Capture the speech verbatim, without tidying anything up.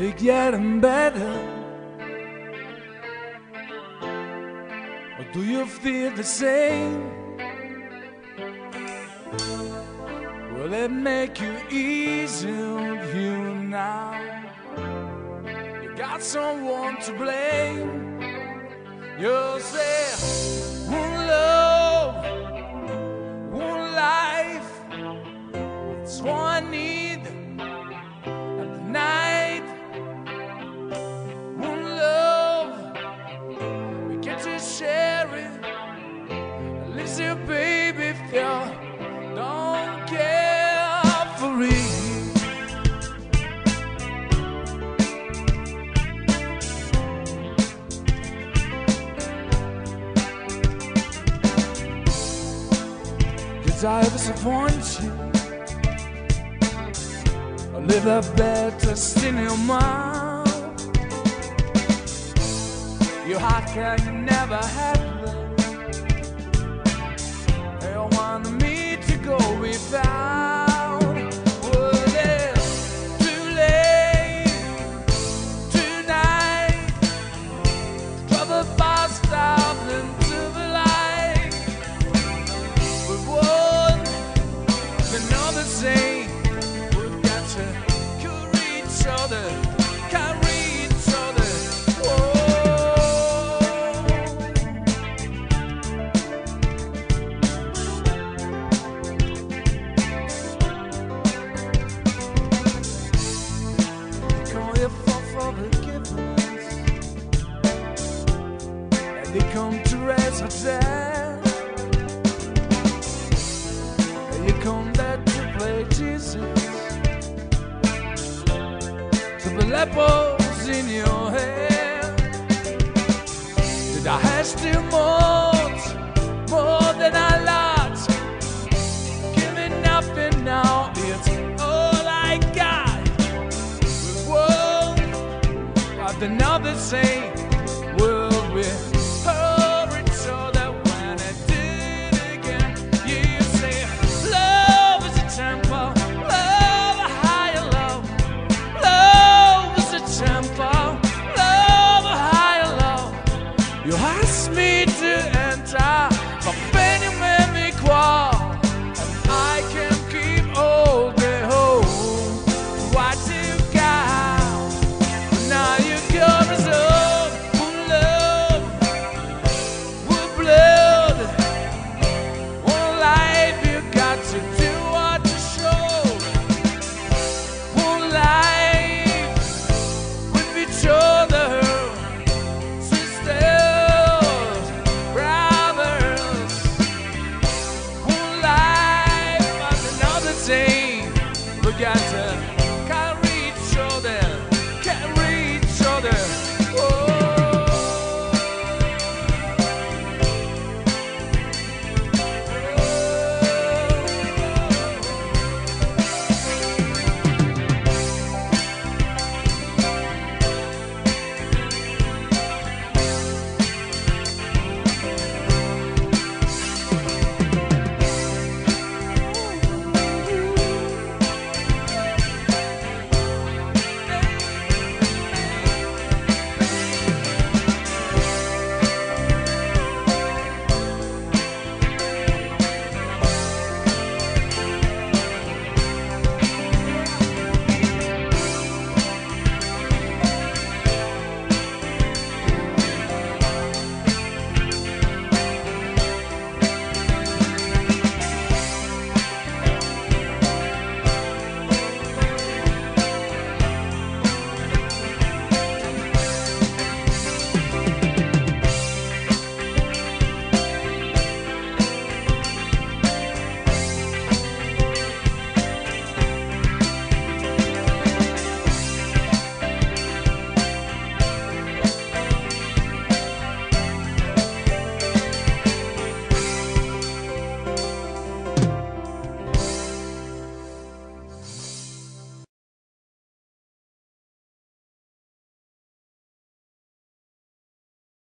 it getting better? Or do you feel the same? Will it make you easy on you now? You got someone to blame. You say, one love, one life, it's what I need at the night. One love, we get to share it. At least you, baby, if you don't care for it. Did I disappoint you? Or leave that bad taste in your mouth? You hot girl, you never had love. You wanted me to go without. Was it too late tonight? Drop the fast out into the light. But one, another saying, we've got to carry each other, carry each other. Whoa. Call you for forgiveness, and they come to raise a debt. You come there to play Jesus, to the lepers in your hair. Did I ask too much, more than I lost? Give me nothing now, it's all I got. With one, what another say, will we?